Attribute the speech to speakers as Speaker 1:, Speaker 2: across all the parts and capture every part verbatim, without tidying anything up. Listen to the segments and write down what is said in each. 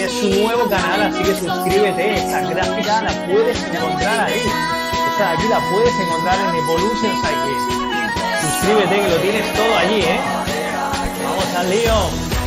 Speaker 1: tiene su nuevo canal, así que suscríbete. Esta gráfica la puedes encontrar ahí. Esta de aquí la puedes encontrar en Evolution Cycling. Suscríbete, que lo tienes todo allí, ¿eh? Vamos al lío.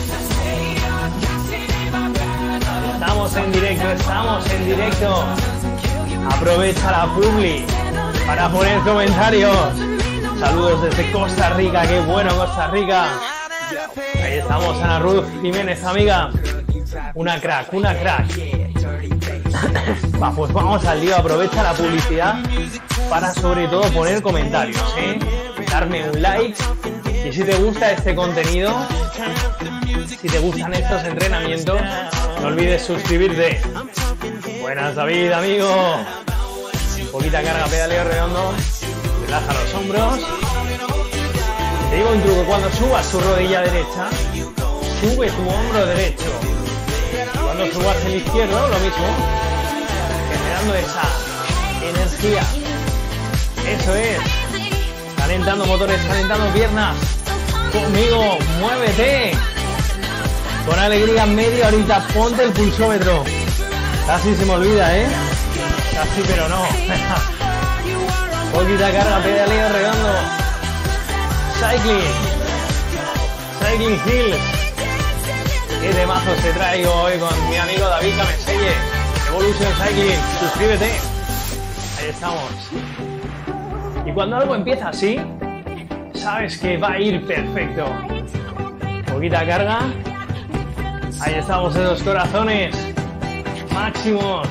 Speaker 1: Estamos en directo, estamos en directo. Aprovecha la publi para poner comentarios. Saludos desde Costa Rica, qué bueno Costa Rica. Ahí estamos, Ana Ruth Jiménez, amiga. Una crack, una crack. Va, pues vamos al lío, aprovecha la publicidad para sobre todo poner comentarios, ¿eh? Darme un like. Y si te gusta este contenido, si te gustan estos entrenamientos, no olvides suscribirte. Buenas, David, amigo. Poquita carga, pedaleo redondo. Relaja los hombros. Te digo un truco, cuando subas tu rodilla derecha, sube tu hombro derecho. Cuando subas el izquierdo, lo mismo. Generando esa energía. Eso es. Calentando motores, calentando piernas. Conmigo, muévete. Con alegría, media horita, ponte el pulsómetro. Casi se me olvida, ¿eh? Casi, pero no. Poquita carga, pedaleo redondo. Cycling. Cycling Hills. Qué temazos te traigo hoy con mi amigo David Cameselle. Evolution Cycling. Suscríbete. Ahí estamos. Y cuando algo empieza así, sabes que va a ir perfecto. Poquita carga. Ahí estamos, esos corazones máximos.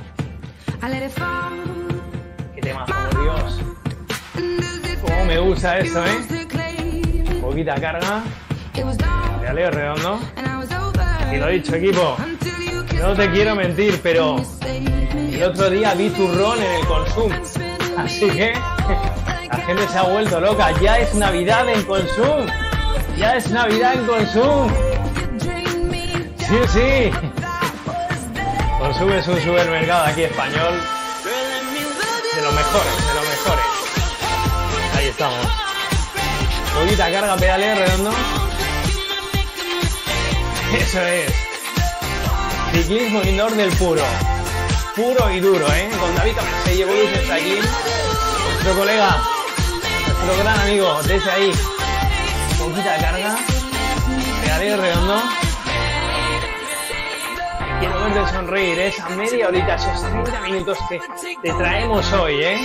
Speaker 1: Qué temazo, por Dios. Cómo me gusta esto, ¿eh? Poquita carga. Pedaleo redondo. Y lo dicho, equipo, no te quiero mentir, pero el otro día vi turrón en el Consum. Así que la gente se ha vuelto loca. Ya es Navidad en Consum. Ya es Navidad en Consum. Sí, sí. Consum es un supermercado aquí español. De los mejores, de los mejores. Ahí estamos. Poquita carga, pedaleo redondo. Eso es. Ciclismo indoor del puro. Puro y duro, ¿eh? Con David Cameselle, Evolution Cycling. Nuestro colega, nuestro gran amigo, desde ahí. Poquita carga. Pedaleo redondo. Quiero verte sonreír, ¿eh? Esa media horita, esos treinta minutos que te traemos hoy, ¿eh?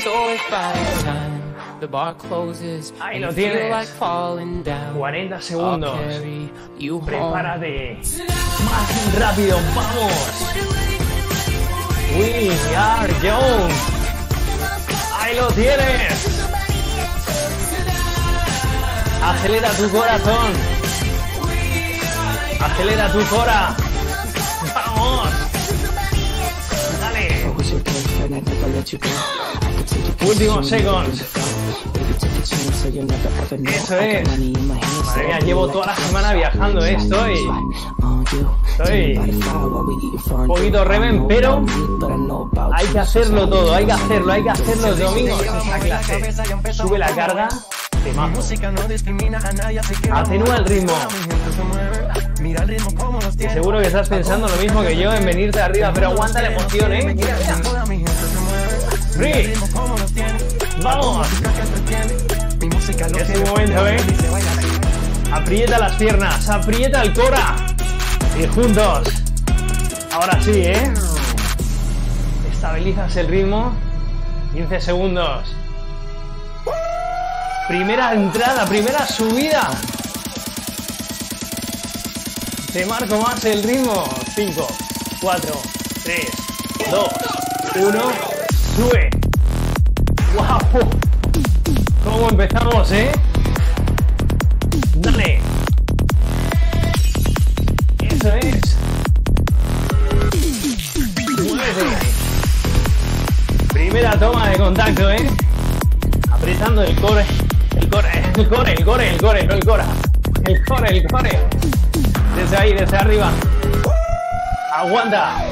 Speaker 1: Ahí lo tienes. cuarenta segundos. Prepárate. Más rápido, vamos. We are young. Ahí lo tienes. Acelera tu corazón. Acelera tu cora. Vamos. Dale. Últimos seconds. Eso es. Madre mía, llevo toda la semana viajando, ¿eh? Estoy... Estoy... un poquito reven, pero... hay que hacerlo todo, hay que hacerlo, hay que hacerlo los domingos en esa clase. Sube la carga. Atenúa el ritmo. Y seguro que estás pensando lo mismo que yo en venirte arriba, pero aguanta la emoción, ¿eh? Mira, mira. Free. Vamos. Es el momento, ¿eh? Aprieta las piernas, aprieta el cora. Y juntos. Ahora sí, ¿eh? Estabilizas el ritmo. quince segundos. Primera entrada, primera subida. Te marco más el ritmo. cinco, cuatro, tres, dos, uno. Sube. ¡Wow! ¿Cómo empezamos, eh? Dale. Eso es. Muévete. Primera toma de contacto, eh. Apretando el core. El core, el core, el core, el core, no el cora. El core, el core. Desde ahí, desde arriba. Aguanta.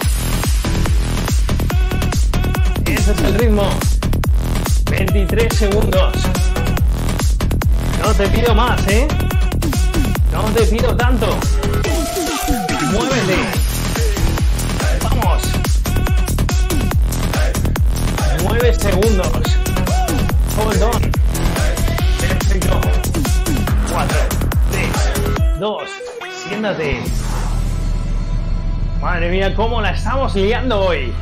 Speaker 1: Ese es el ritmo. veintitrés segundos. No te pido más, ¿eh? No te pido tanto. Muévete. cómo la estamos liando hoy.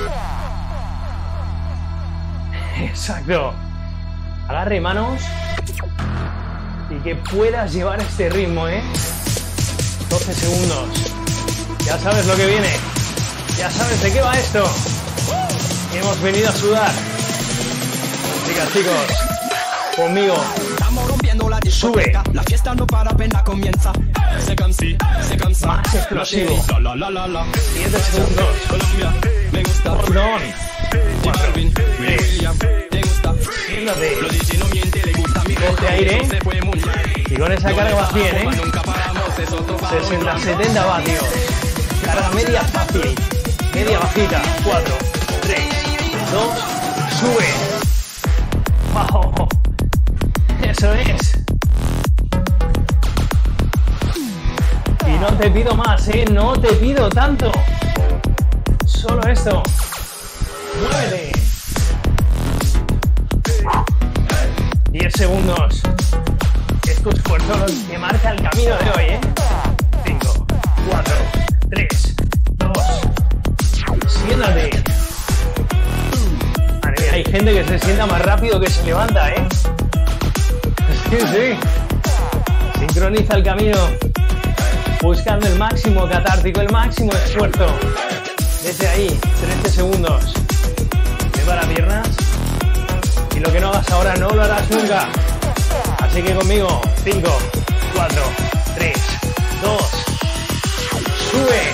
Speaker 1: Exacto. Agarre manos y que puedas llevar este ritmo, ¿eh? doce segundos. Ya sabes lo que viene. Ya sabes de qué va esto. Hemos venido a sudar. Chicas, chicos, conmigo. Sube.
Speaker 2: La fiesta no para, apenas comienza.
Speaker 1: Más explosivo. siete segundos.
Speaker 2: Me gusta.
Speaker 1: Perdón. cuatro, tres.
Speaker 2: Siéntate.
Speaker 1: Coge aire. Y con esa carga vas bien, ¿eh? sesenta setenta vatios. Carga media fácil. Media bajita. cuatro, tres, dos. Sube. Wow. Eso es. Y no te pido más, ¿eh? No te pido tanto. Solo esto. Muévete. diez segundos. Es tu esfuerzo que marca el camino de hoy, ¿eh? cinco, cuatro, tres, dos. Siéntate. Madre mía, hay gente que se sienta más rápido que se levanta, ¿eh? Sí, sí. Sincroniza el camino. Buscando el máximo catártico, el máximo esfuerzo. Desde ahí, trece segundos. Prepara piernas. Y lo que no hagas ahora no lo harás nunca. Así que conmigo, cinco, cuatro, tres, dos. Sube.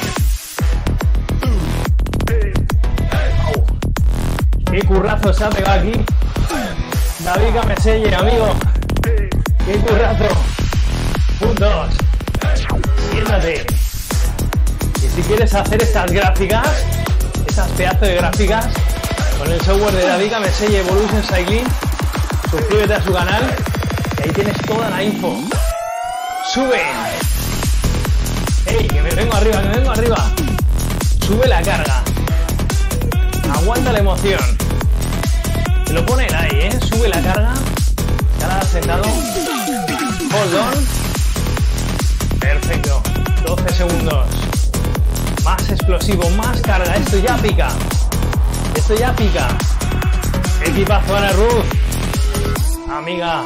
Speaker 1: Oh. Qué currazo se ha pegado aquí David Cameselle, amigo. Qué currazo. Puntos. Siéntate. Y si quieres hacer estas gráficas, estas pedazos de gráficas, con el software de David Cameselle Evolution Cycling, suscríbete a su canal y ahí tienes toda la info. Sube. Ey, que me vengo arriba, que me vengo arriba. Sube la carga. Aguanta la emoción. Te lo pone ahí, ¿eh? Sube la carga. Ya la has sentado. Hold on. Perfecto. doce segundos. Más explosivo, más carga. Esto ya pica. Esto ya pica. Equipazo, Ana Ruth. Amiga.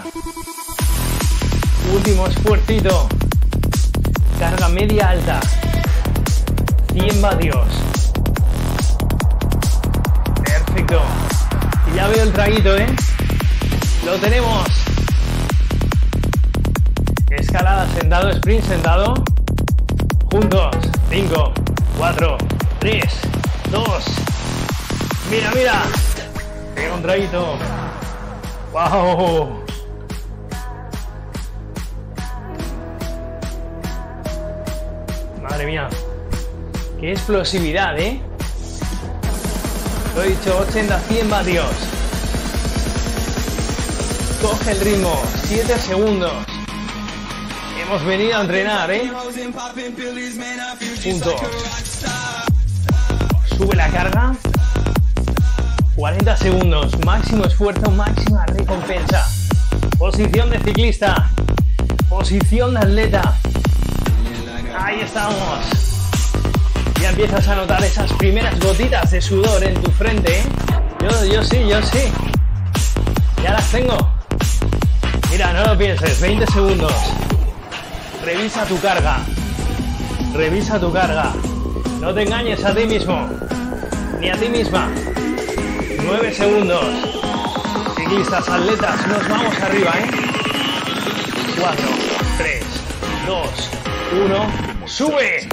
Speaker 1: Último esfuercito. Carga media alta. cien vatios. Perfecto. Y ya veo el traguito, ¿eh? Lo tenemos. Escalada sentado, sprint sentado. Juntos. cinco, cuatro, tres, dos. Mira, mira. Pega un traguito. ¡Wow! Madre mía. ¡Qué explosividad, eh! Lo he dicho, ochenta a cien vatios. Coge el ritmo. siete segundos. Hemos venido a entrenar, ¿eh? Puntos. Sube la carga. cuarenta segundos. Máximo esfuerzo, máxima recompensa. Posición de ciclista. Posición de atleta. Ahí estamos. Ya empiezas a notar esas primeras gotitas de sudor en tu frente, ¿eh? Yo, yo sí, yo sí. Ya las tengo. Mira, no lo pienses. veinte segundos. Revisa tu carga. Revisa tu carga. No te engañes a ti mismo. Ni a ti misma. nueve segundos. Ciclistas, atletas, nos vamos arriba, ¿eh? cuatro, tres, dos, uno. ¡Sube!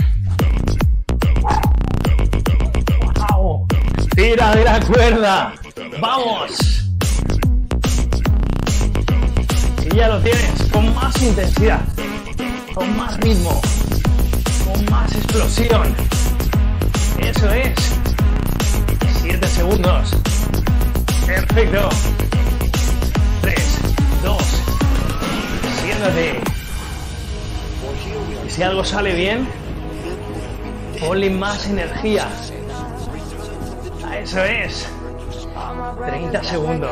Speaker 1: ¡Wow! ¡Tira de la cuerda! ¡Vamos! Y ya lo tienes, con más intensidad, con más ritmo, con más explosión. Eso es. siete segundos. Perfecto. tres, dos. Siéntate. Y si algo sale bien, ponle más energía. Eso es. treinta segundos.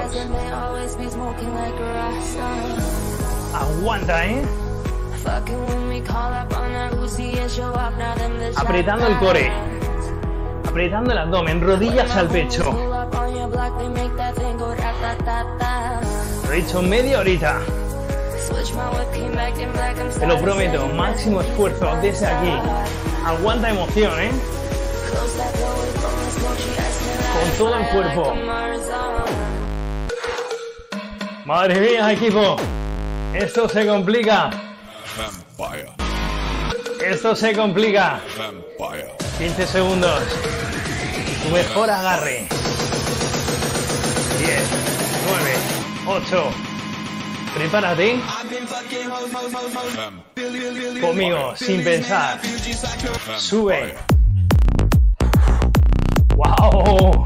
Speaker 1: Aguanta, ¿eh? Apretando el core. apretando el abdomen, rodillas al pecho. Lo he dicho media horita. Te lo prometo, máximo esfuerzo desde aquí. Aguanta emoción, ¿eh? Con todo el cuerpo. Madre mía, equipo. Esto se complica. Esto se complica. quince segundos. Tu mejor agarre. diez, nueve, ocho. Prepárate. Conmigo, sin pensar. Sube. ¡Wow!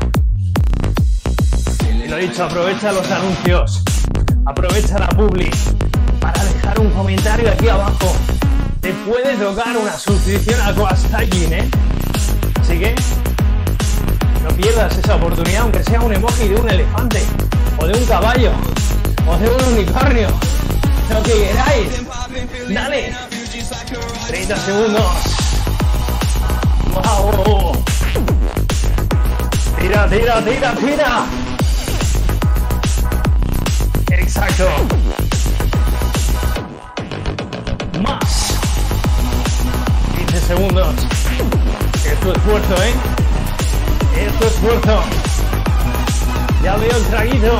Speaker 1: Lo dicho, aprovecha los anuncios. Aprovecha la publi para dejar un comentario aquí abajo. Te puede tocar una suscripción a Coastaging, ¿eh? Así que no pierdas esa oportunidad, aunque sea un emoji de un elefante, o de un caballo, o de un unicornio, lo que queráis. Dale. treinta segundos. ¡Wow! Tira, tira, tira, tira. Exacto. Más. quince segundos. Es tu esfuerzo, ¿eh? Es tu esfuerzo. Ya veo el traguito.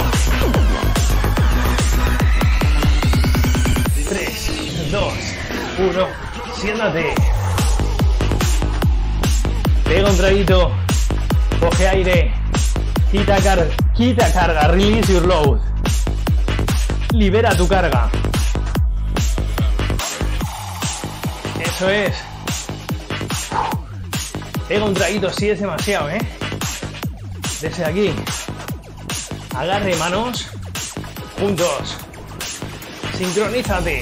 Speaker 1: tres, dos, uno. Siéntate. Pega un traguito. Coge aire. Quita carga. Quita carga. Release your load. Libera tu carga. Eso es. Pega un traguito si es demasiado, ¿eh? Desde aquí. Agarre manos. Juntos. Sincronízate.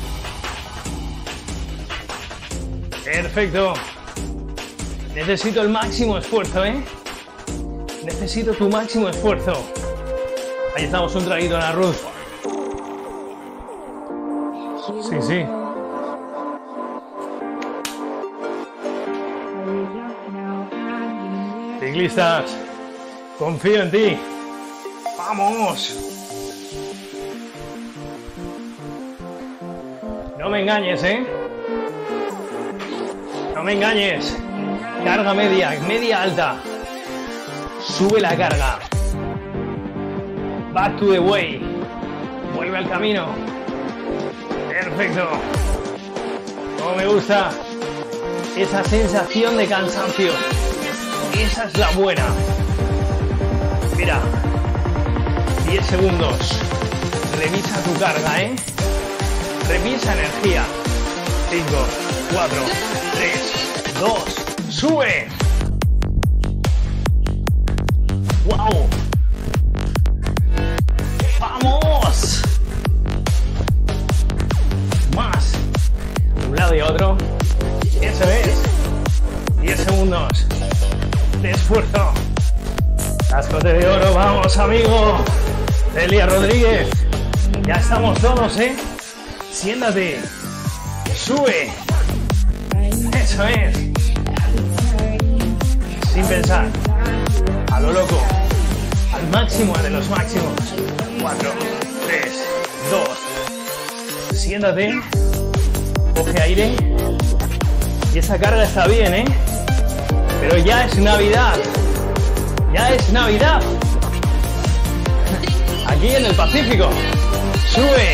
Speaker 1: Perfecto. Necesito el máximo esfuerzo, ¿eh? Necesito tu máximo esfuerzo. Ahí estamos, un traguito en arroz. Sí, sí. Ciclistas, confío en ti. ¡Vamos! No me engañes, ¿eh? No me engañes. Carga media, media alta. Sube la carga. Back to the way. Vuelve al camino. Perfecto. Como me gusta esa sensación de cansancio. Esa es la buena. Mira. diez segundos. Revisa tu carga, ¿eh? Revisa energía. cinco, cuatro, tres, dos. ¡Sube! ¡Wow! ¡Vamos! Más. Un lado y otro. Eso es. diez segundos de esfuerzo. Cascote de oro. ¡Vamos, amigo! Celia Rodríguez. Ya estamos todos, ¿eh? Siéntate. Sube. Eso es. Sin pensar. A lo loco. Al máximo de los máximos. cuatro, tres, dos. Siéntate. Coge aire. Y esa carga está bien, ¿eh? Pero ya es Navidad. Ya es Navidad. Aquí en el Pacífico. Sube.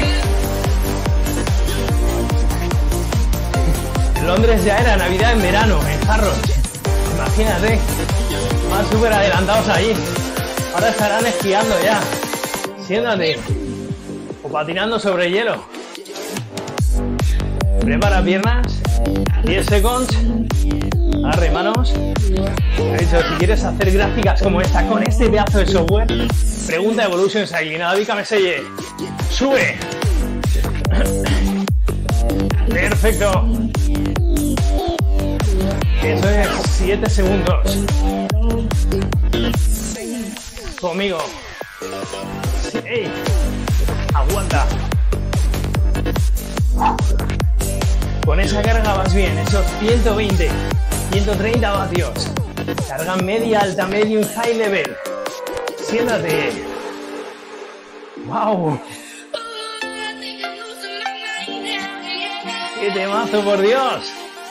Speaker 1: En Londres ya era Navidad en verano, en Harrods. Imagínate. Van súper adelantados allí. Ahora estarán esquiando ya. Siéntate. O patinando sobre hielo. Prepara piernas. diez segundos. Agarre manos. He dicho, si quieres hacer gráficas como esta con este pedazo de software, pregunta a Evolution Cycling. David Cameselle. Sube. Perfecto. Eso es. siete segundos. Conmigo. Hey. Aguanta. Con esa carga vas bien. Esos ciento veinte, ciento treinta vatios. Carga media, alta, medium, high level. Siéntate. ¡Wow! ¡Qué temazo, por Dios!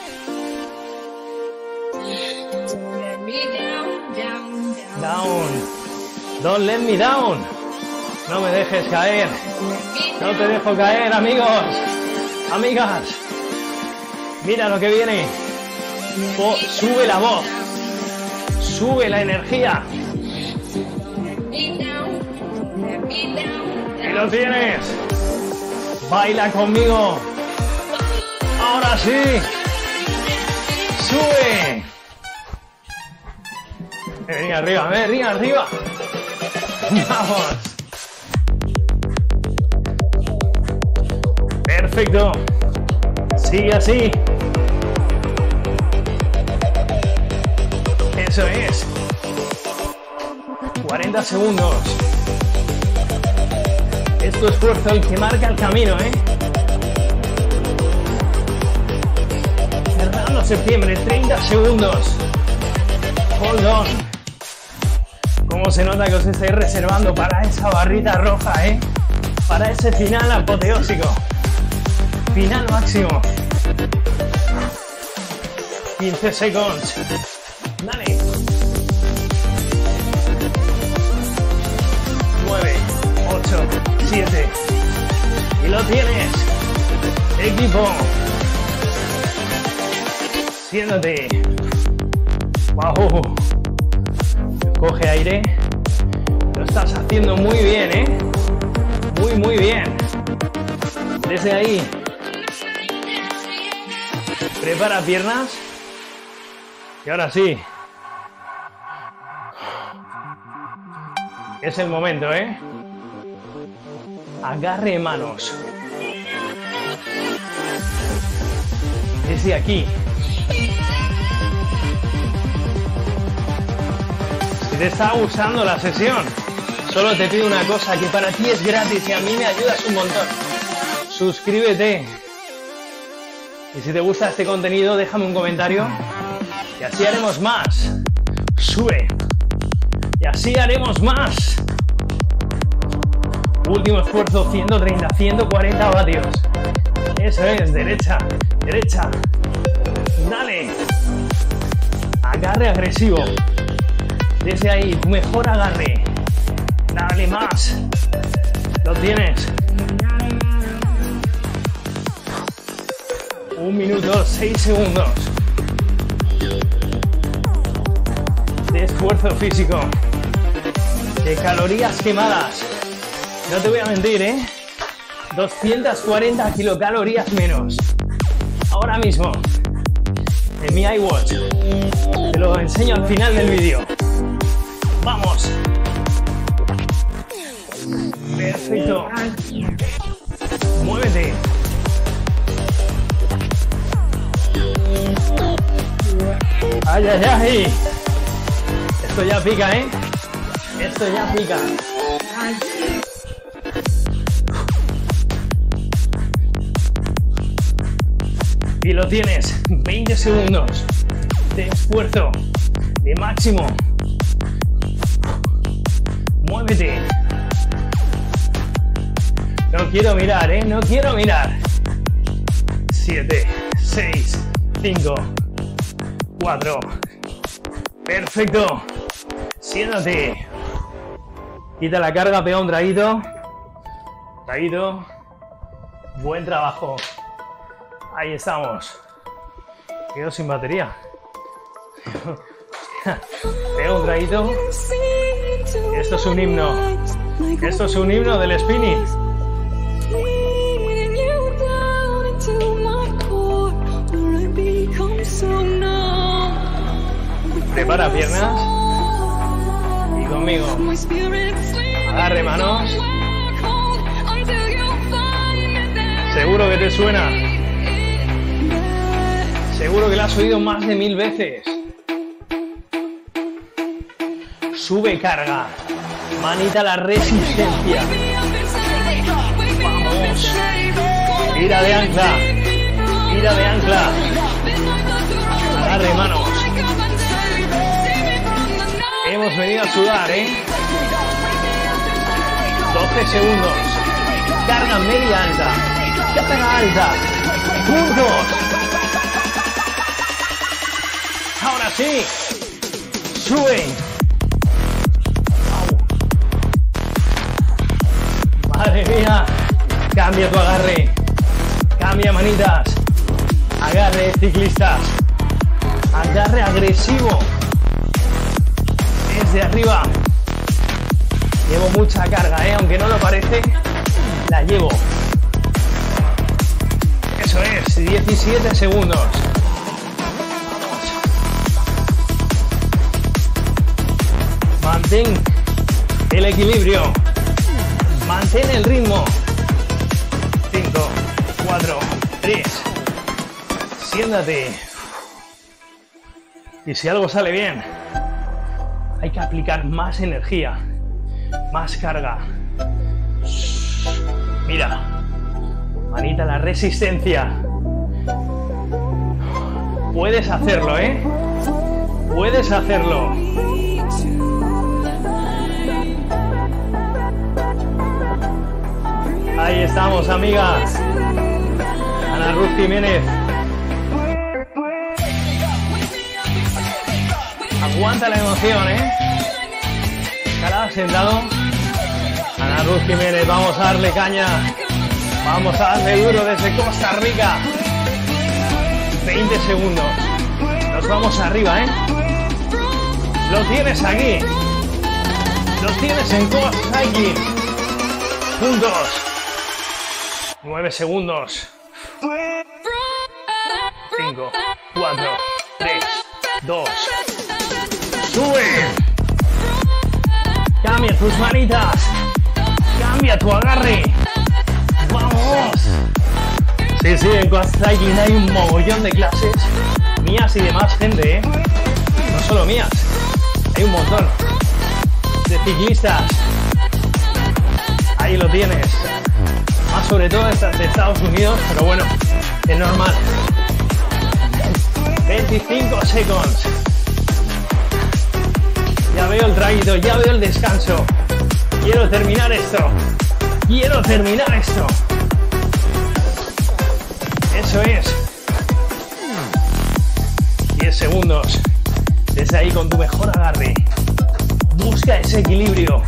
Speaker 1: Down. Don't let me down. No me dejes caer. No te dejo caer, amigos. Amigas. Mira lo que viene. Oh, sube la voz. Sube la energía. Y lo tienes. Baila conmigo. Ahora sí. Sube. Ven arriba, ven arriba. Vamos. Perfecto. Sigue así. Eso es. cuarenta segundos. Es tu esfuerzo el que marca el camino, ¿eh? Cerrando septiembre, treinta segundos. Hold on. Cómo se nota que os estáis reservando para esa barrita roja, ¿eh? Para ese final apoteósico. Final máximo. quince segundos. Dale. nueve, ocho, siete. Y lo tienes. Equipo. Siéntate. Wow. Coge aire. Lo estás haciendo muy bien, ¿eh? Muy, muy bien. Desde ahí. Prepara piernas. Y ahora sí. Es el momento, ¿eh? Agarre de manos. Desde aquí. Si te está gustando la sesión, solo te pido una cosa que para ti es gratis y a mí me ayudas un montón. Suscríbete. Y si te gusta este contenido, déjame un comentario. Y así haremos más. Sube. Y así haremos más. Último esfuerzo, ciento treinta, ciento cuarenta vatios. Eso es, derecha, derecha. Dale. Agarre agresivo. Desde ahí, tu mejor agarre. Dale más. Lo tienes. Un minuto, seis segundos. De esfuerzo físico. De calorías quemadas. No te voy a mentir, ¿eh? doscientas cuarenta kilocalorías menos. Ahora mismo. En mi iWatch. Te lo enseño al final del vídeo. ¡Vamos! Perfecto. Muévete. ¡Ay, ay, ay! Esto ya pica, ¿eh? Esto ya pica. Y lo tienes. veinte segundos de esfuerzo. De máximo. Muévete. No quiero mirar, ¿eh? No quiero mirar. siete, seis, cinco, cuatro. Perfecto. Siéntate. Quita la carga, pega un traguito. Traguito. Buen trabajo. Ahí estamos. Quedo sin batería. Pega un traguito. Esto es un himno. Esto es un himno del spinning. Prepara piernas. Y conmigo. Agarre manos. Seguro que te suena. Seguro que la has oído más de mil veces. Sube carga. Manita a la resistencia. Vamos. Tira de ancla. Tira de ancla. Agarre manos. hemos venido a sudar, ¿eh? doce segundos. Carga media alta. Carga alta. Juntos. Ahora sí. Sube. Madre mía. Cambia tu agarre. Cambia manitas. Agarre ciclistas. Agarre agresivo. Desde arriba. Llevo mucha carga, ¿eh? Aunque no lo parece, la llevo. Eso es, diecisiete segundos. Vamos. Mantén el equilibrio. Mantén el ritmo. cinco, cuatro, tres. Siéntate. Y si algo sale bien, hay que aplicar más energía, más carga. Mira, manita la resistencia. Puedes hacerlo, ¿eh? Puedes hacerlo. Ahí estamos, amigas. Ana Ruth Jiménez. Aguanta la emoción, ¿eh? Escalada sentado. Ana Ruth Jiménez, vamos a darle caña. Vamos a darle duro desde Costa Rica. veinte segundos. Nos vamos arriba, ¿eh? Lo tienes aquí. Lo tienes en Coast Cycling. Juntos. nueve segundos. cinco, cuatro, tres, dos. Sube. Cambia tus manitas. Cambia tu agarre. Vamos. Sí, sí, en Coast Cycling hay un mogollón de clases. Mías y de más gente, ¿eh? No solo mías. Hay un montón de ciclistas. Ahí lo tienes. Más sobre todo de Estados Unidos, pero bueno, es normal. veinticinco segundos. Ya veo el traguito, ya veo el descanso. Quiero terminar esto. Quiero terminar esto. Eso es. diez segundos. Desde ahí con tu mejor agarre. Busca ese equilibrio.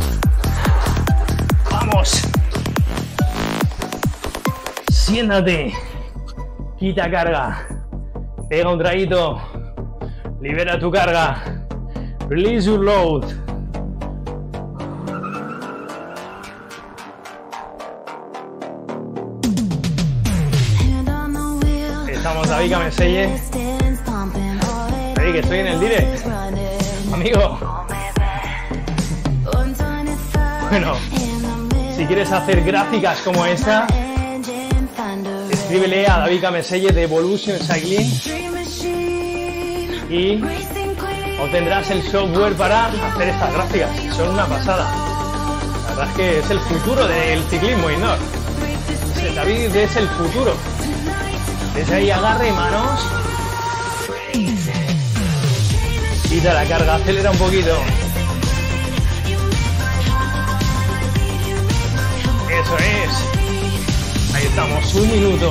Speaker 1: Vamos. Siéntate. Quita carga. Pega un traguito. Libera tu carga. Release your load. Estamos David Cameselle. David, que estoy en el direct. Amigo. Bueno, si quieres hacer gráficas como esta, escríbele a David Cameselle de Evolution Cycling y obtendrás el software para hacer estas gráficas. Son una pasada. La verdad es que es el futuro del ciclismo indoor. David es el futuro. Desde ahí agarre manos. Quita la carga, acelera un poquito. Eso es. Ahí estamos, un minuto.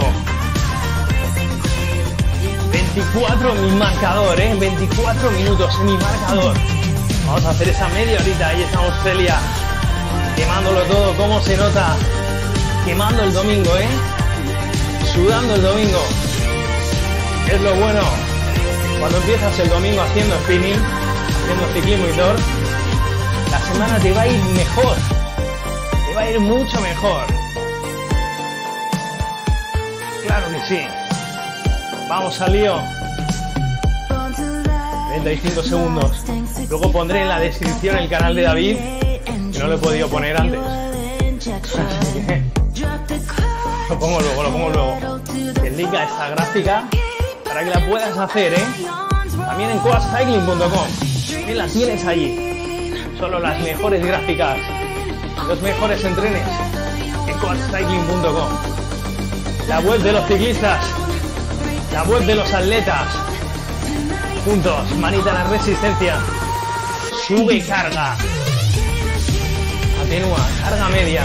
Speaker 1: veinticuatro mi marcador, ¿eh? veinticuatro minutos en mi marcador. Vamos a hacer esa media horita. Ahí estamos, Celia. Quemándolo todo. ¿Cómo se nota? Quemando el domingo, ¿eh? Sudando el domingo. Es lo bueno. Cuando empiezas el domingo haciendo spinning, haciendo ciclismo indoor, la semana te va a ir mejor. Te va a ir mucho mejor. Claro que sí. Vamos al lío. treinta y cinco segundos. Luego pondré en la descripción el canal de David, que no lo he podido poner antes. Así que lo pongo luego, lo pongo luego. El link a esta gráfica para que la puedas hacer, ¿eh? También en coast cycling punto com. También la tienes allí. Solo las mejores gráficas, los mejores entrenes en coast cycling punto com. La web de los ciclistas, la web de los atletas. Juntos, manita en la resistencia. Sube carga. Atenúa, carga media.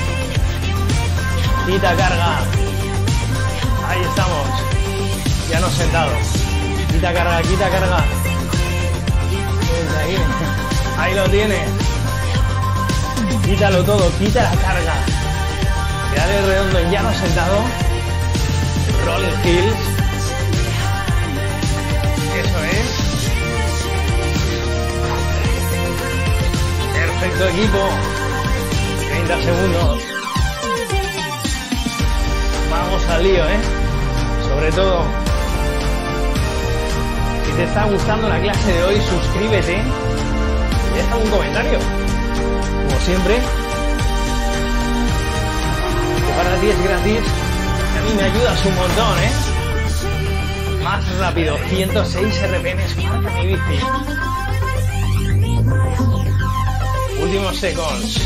Speaker 1: Quita carga. Ahí estamos. Ya no sentado. Quita carga, quita carga. Ahí, ahí lo tienes. Quítalo todo, quita la carga. Dale redondo en llano sentado. Rolling Hills. Eso es. Perfecto equipo. treinta segundos. Vamos al lío, ¿eh? Sobre todo, si te está gustando la clase de hoy, suscríbete y deja un comentario. Como siempre, que para ti es gratis y a mí me ayudas un montón, ¿eh? Más rápido, ciento seis R P Ms, marca mi bici. Últimos seconds.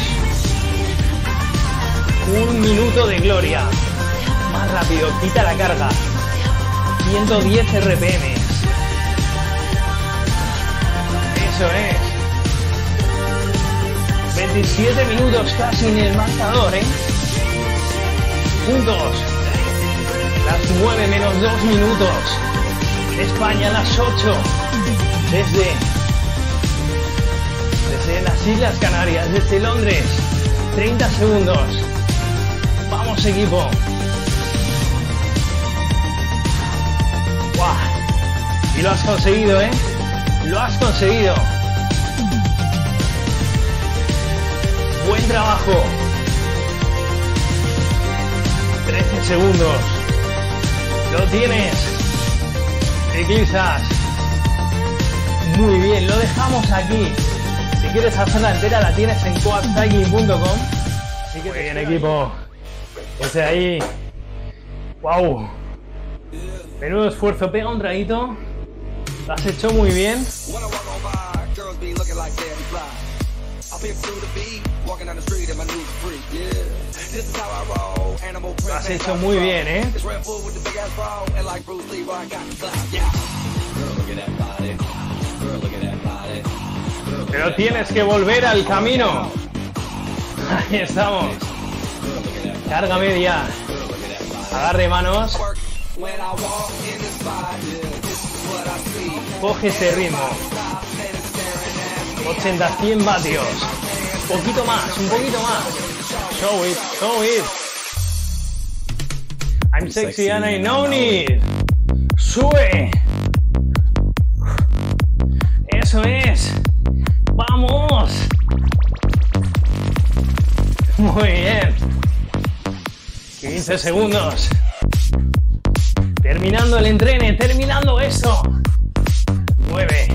Speaker 1: Un minuto de gloria. Más rápido, quita la carga. ciento diez R P Ms. Eso es. veintisiete minutos casi en el marcador, ¿eh? Juntos. Las nueve menos dos minutos. España las ocho. Desde, desde las Islas Canarias, desde Londres. treinta segundos. Vamos, equipo. ¡Guau! Y lo has conseguido, ¿eh? Lo has conseguido. Buen trabajo. trece segundos. Lo tienes. Ciclistas. Muy bien, lo dejamos aquí. Si quieres hacerla entera, la tienes en coap cycling punto com. Así que muy bien, equipo. Desde ahí. ¡Wow! Menudo esfuerzo. Pega un traguito. Lo has hecho muy bien. Lo has hecho muy bien, ¿eh? Pero tienes que volver al camino. Ahí estamos. Carga media. Agarre manos. Coge ese ritmo. ochenta a cien vatios. Un poquito más, un poquito más. Show it, show it. I'm sexy and I know it. Sube. Eso es. Vamos. Muy bien. quince segundos. Terminando el entrene, terminando eso. nueve.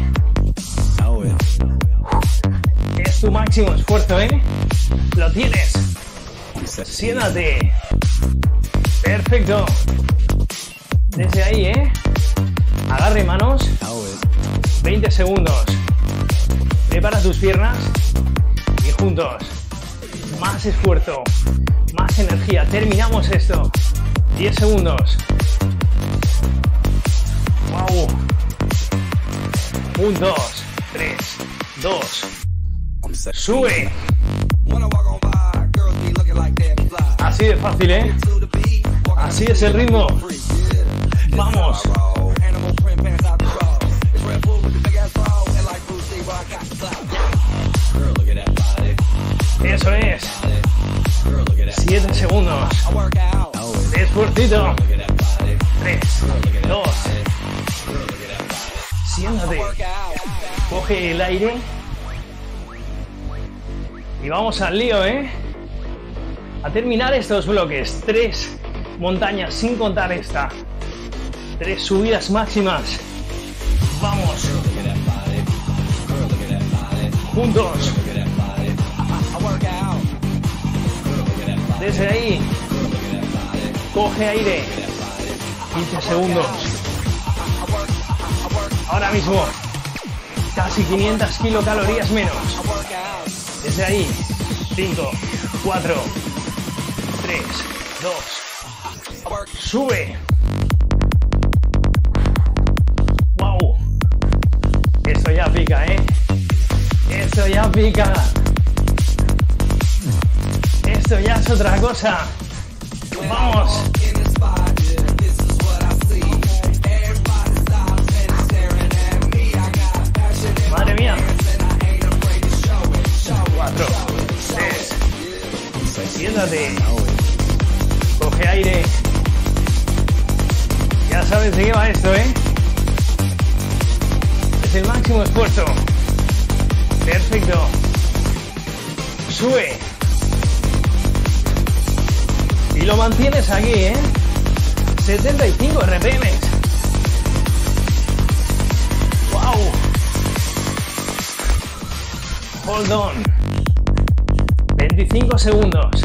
Speaker 1: Es tu máximo esfuerzo, ¿eh? Lo tienes. Siéntate. Perfecto. Desde ahí, ¿eh? Agarre manos. veinte segundos. Prepara tus piernas. Y juntos. Más esfuerzo. Más energía. Terminamos esto. diez segundos. Wow. Un, dos, tres, dos. Sube. Así de fácil, ¿eh? Así es el ritmo. Vamos. Eso es. siete segundos. Esfuercito. tres, dos. Siéntate. Coge el aire. Y vamos al lío, ¿eh? A terminar estos bloques. Tres montañas sin contar esta. Tres subidas máximas. Vamos. Juntos. Desde ahí. Coge aire. quince segundos. Ahora mismo. Casi quinientas kilocalorías menos. Desde ahí. cinco, cuatro, tres, dos. Sube. Wow. Esto ya pica, ¿eh? Esto ya pica. Esto ya es otra cosa. Vamos. Madre mía. Cuatro, tres. Siéntate. Coge aire. Ya sabes de qué va esto, ¿eh? Es el máximo esfuerzo. Perfecto. Sube. Y lo mantienes aquí, ¿eh? setenta y cinco R P Ms. ¡Wow! Hold on. veinticinco segundos.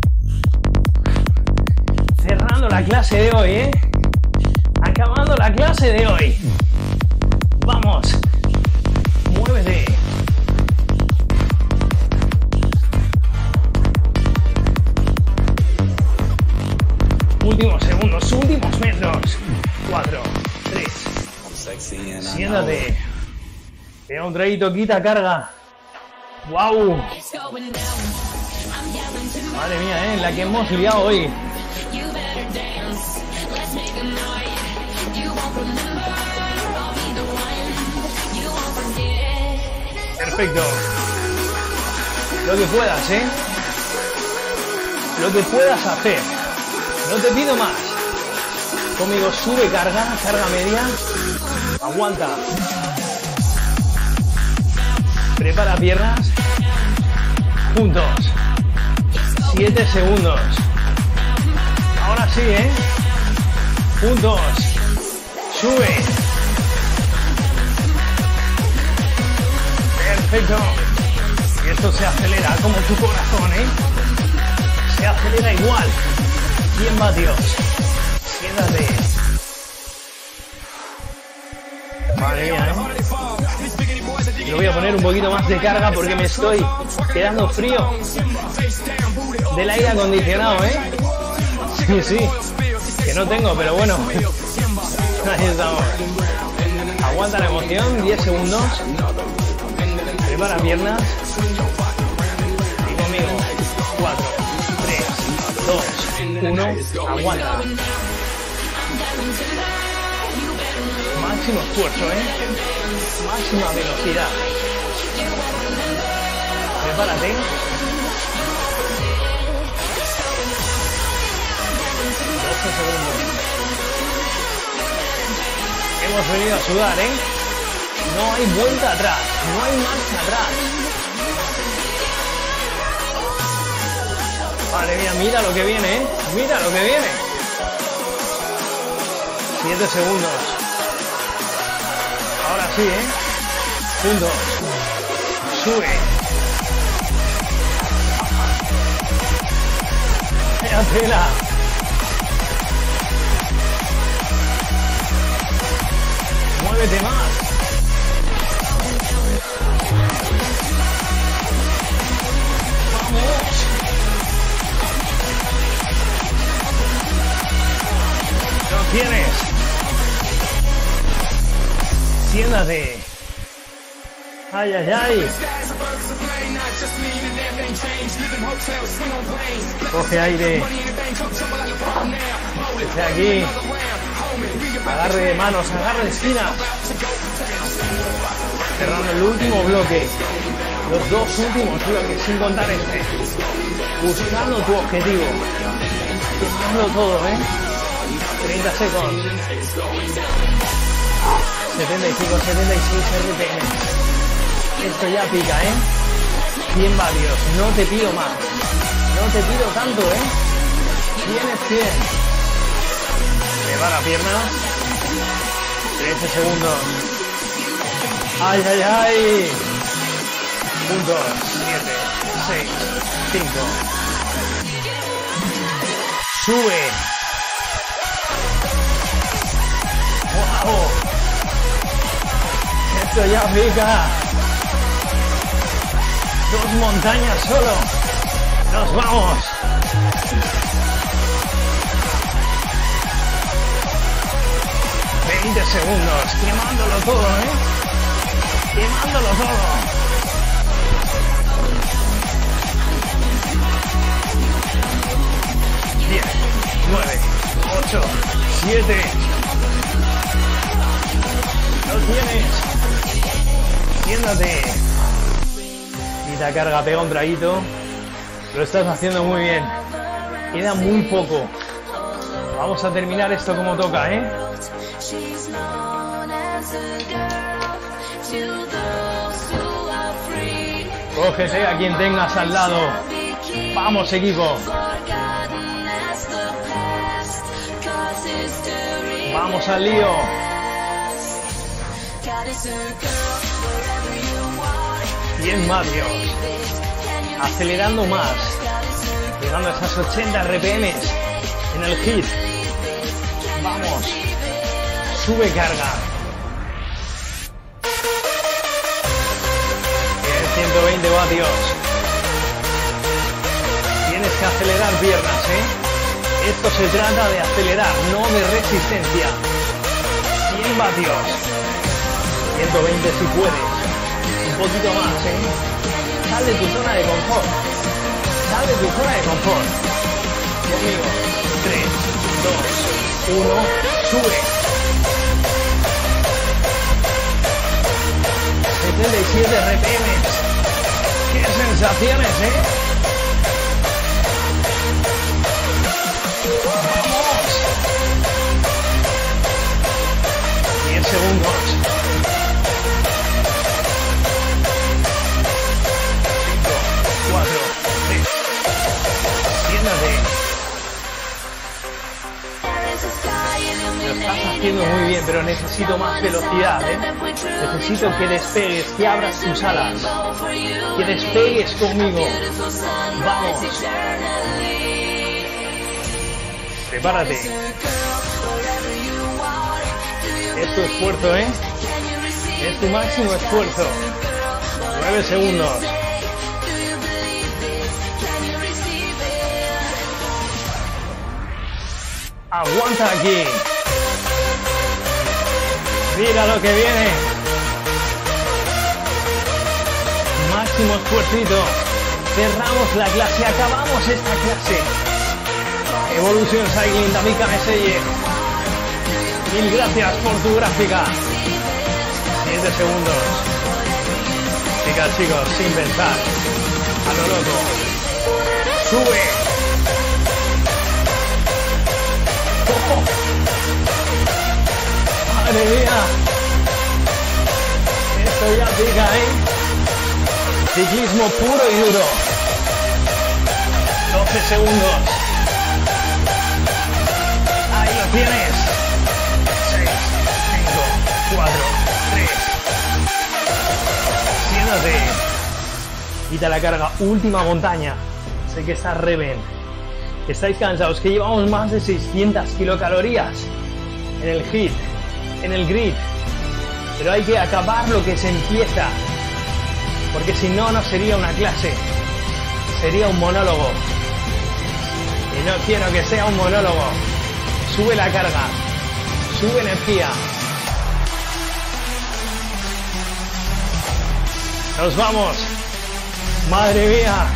Speaker 1: Cerrando la clase de hoy, ¿eh? Acabando la clase de hoy. Vamos. Muévete. Últimos segundos, últimos metros. Cuatro, tres. Siéntate. Pega un traguito, quita carga. ¡Wow! Madre mía, ¿eh? La que hemos liado hoy. Perfecto. Lo que puedas, ¿eh? Lo que puedas hacer. No te pido más. Conmigo sube carga, carga media. Aguanta. Prepara piernas. Juntos. Siete segundos. Ahora sí, ¿eh? Juntos. Sube. Perfecto. Y esto se acelera como tu corazón, ¿eh? Se acelera igual. cien vatios. Siéntate. Madre mía, ¿eh? Le voy a poner un poquito más de carga porque me estoy quedando frío del aire acondicionado, ¿eh? Sí, sí. Que no tengo, pero bueno. Ahí estamos. Aguanta la emoción. diez segundos. Prepara piernas. Y conmigo. cuatro, tres, dos, uno. Aguanta. Máximo esfuerzo, ¿eh? Máxima velocidad. Prepárate. doce segundos. Hemos venido a sudar, ¿eh? No hay vuelta atrás. No hay marcha atrás. Madre mía, mira lo que viene, ¿eh? Mira lo que viene. siete segundos. Ahora sí, ¿eh? Juntos. Sube. ¡Vaya tela! Muévete más. Vamos. Lo tienes. Siéntate. Ay, ay, ay. Coge aire. Desde aquí. Agarre de manos, agarre de esquinas. Cerrando el último bloque. Los dos últimos bloques, sin contar este. Buscando tu objetivo. Buscando todo, ¿eh? treinta segundos. setenta y cinco, setenta y seis R P M. Esto ya pica, ¿eh? cien vatios. No te pido más. No te pido tanto, ¿eh? Tienes cien. Prepara piernas. trece segundos. ¡Ay, ay, ay! Puntos. siete, seis, cinco. Sube. ¡Wow! Esto ya pica. Dos montañas solo. Nos vamos. veinte segundos. Quemándolo todo, ¿eh? Quemándolo todo. siete. Lo tienes. Siéntate. Quita carga, pega un traguito. Lo estás haciendo muy bien. Queda muy poco. Vamos a terminar esto como toca, ¿eh? Cógete a quien tengas al lado. Vamos, equipo. Vamos al lío. Bien, Matios. Acelerando más. Llegando a esas ochenta R P Ms en el hit. Vamos. Sube carga. Tienes ciento veinte vatios. Tienes que acelerar piernas, ¿eh? Esto se trata de acelerar, no de resistencia. cien vatios. ciento veinte si puedes. Un poquito más, ¿eh? Sal de tu zona de confort. Sal de tu zona de confort. Conmigo. tres, dos, uno. Sube. setenta y siete R P Ms. ¡Qué sensaciones, eh! ¡Vamos! diez segundos. cinco, cuatro, tres. Siéntate. Lo estás haciendo muy bien, pero necesito más velocidad, ¿eh? Necesito que despegues, que abras tus alas, que despegues conmigo. Vamos. Prepárate. Es tu esfuerzo, ¿eh? Es tu máximo esfuerzo. Nueve segundos. Aguanta aquí. Mira lo que viene. Máximo esfuercito. Cerramos la clase. Acabamos esta clase. Evolution Cycling, David Cameselle. Mil gracias por tu gráfica. Siete segundos. Chicas, chicos, sin pensar. A lo loco. Sube. ¡Oh! ¡Madre mía! Esto ya pica, ¿eh? Ciclismo puro y duro. doce segundos. Ahí lo tienes. seis, cinco, cuatro, tres. Siéntate. Quita la carga. Última montaña. Sé que estás reven. Que estáis cansados. Que llevamos más de seiscientas kilocalorías en el hit, en el grid. Pero hay que acabar lo que se empieza. Porque si no, no sería una clase. Sería un monólogo. Y no quiero que sea un monólogo. Sube la carga. Sube energía. Nos vamos. Madre mía.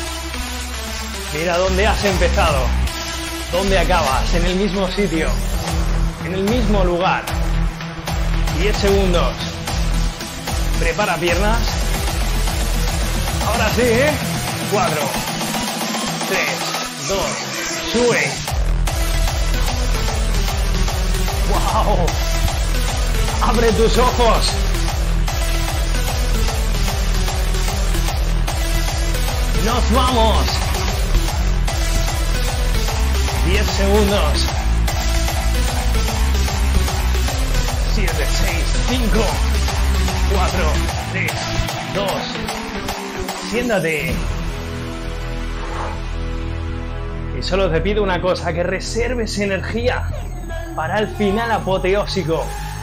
Speaker 1: Mira dónde has empezado. Dónde acabas. En el mismo sitio. En el mismo lugar. diez segundos. Prepara piernas. Ahora sí, ¿eh? cuatro, tres, dos, sube. ¡Wow! Abre tus ojos. ¡Nos vamos! diez segundos. siete, seis, cinco, cuatro, tres, dos. Siéntate. Y solo te pido una cosa, que reserves energía para el final apoteósico.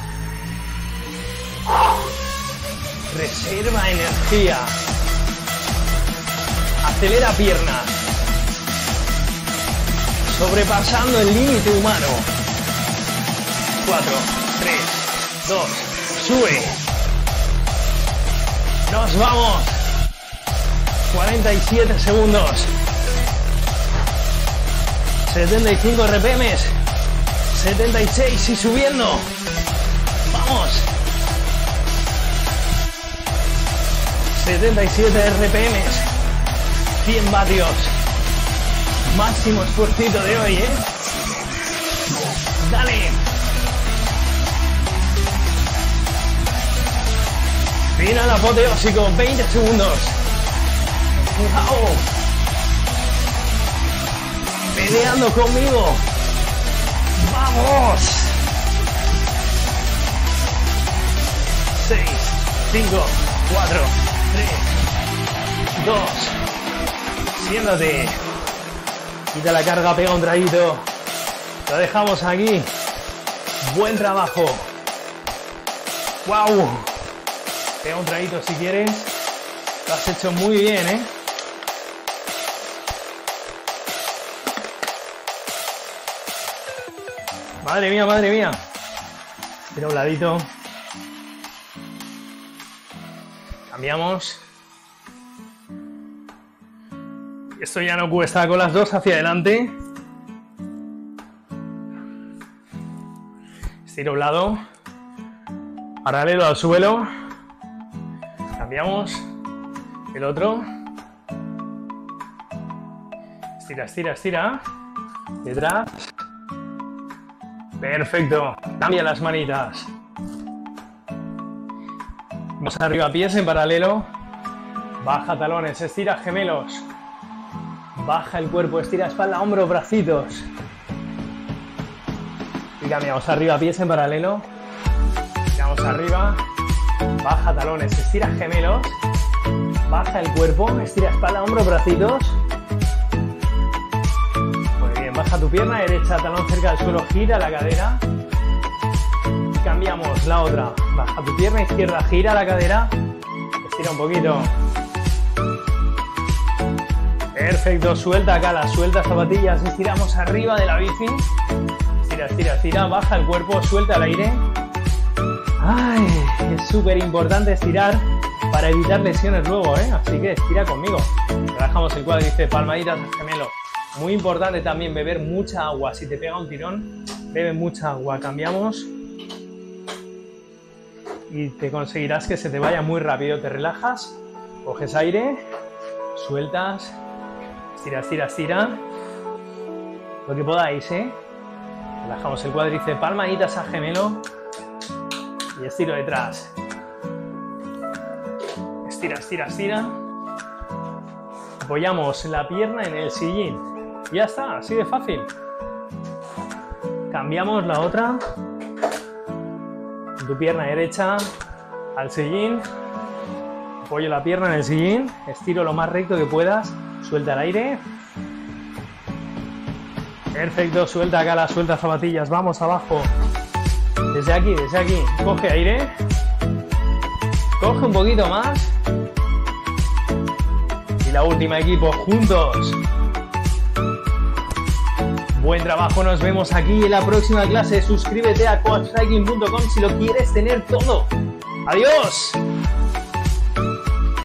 Speaker 1: Reserva energía. Acelera piernas. Sobrepasando el límite humano. cuatro, tres, dos, sube. Nos vamos. cuarenta y siete segundos. setenta y cinco R P Ms. setenta y seis y subiendo. Vamos. setenta y siete R P Ms. cien vatios. Máximo esfuercito de hoy, ¿eh? Dale. Final apoteósico, veinte segundos. ¡Wow! Peleando conmigo. ¡Vamos! seis, cinco, cuatro, tres, dos. Siéntate. Quita la carga, pega un traguito. Lo dejamos aquí. Buen trabajo. ¡Wow! Pega un traguito si quieres. Lo has hecho muy bien, ¿eh? Madre mía, madre mía. Tira un ladito. Cambiamos. Esto ya no cuesta, con las dos hacia adelante. Estiro un lado. Paralelo al suelo. Cambiamos. El otro. Estira, estira, estira. Detrás. Perfecto. Cambia las manitas. Vamos arriba, pies en paralelo. Baja talones, estira gemelos. Baja el cuerpo, estira espalda, hombros, bracitos. Y cambiamos arriba, pies en paralelo. Vamos arriba. Baja talones, estira gemelos. Baja el cuerpo, estira espalda, hombros, bracitos. Muy bien, baja tu pierna derecha, talón cerca del suelo, gira la cadera. Cambiamos la otra. Baja tu pierna izquierda, gira la cadera. Estira un poquito. Perfecto, suelta calas, suelta zapatillas, estiramos arriba de la bici. Estira, estira, estira, baja el cuerpo, suelta el aire. Ay, es súper importante estirar para evitar lesiones luego, ¿eh? Así que estira conmigo. Relajamos el cuádriceps, palmaditas al gemelo. Muy importante también beber mucha agua. Si te pega un tirón, bebe mucha agua. Cambiamos. Y te conseguirás que se te vaya muy rápido. Te relajas, coges aire, sueltas. Estira, estira, estira. Lo que podáis, ¿eh? Relajamos el cuádriceps, palmaditas al gemelo. Y estiro detrás. Estira, estira, estira. Apoyamos la pierna en el sillín. Y ya está, así de fácil. Cambiamos la otra. Tu pierna derecha al sillín. Apoyo la pierna en el sillín. Estiro lo más recto que puedas. Suelta el aire. Perfecto, suelta calas, suelta zapatillas. Vamos abajo. Desde aquí, desde aquí. Coge aire. Coge un poquito más. Y la última, equipo, juntos. Buen trabajo, nos vemos aquí en la próxima clase. Suscríbete a coach cycling punto com si lo quieres tener todo. ¡Adiós!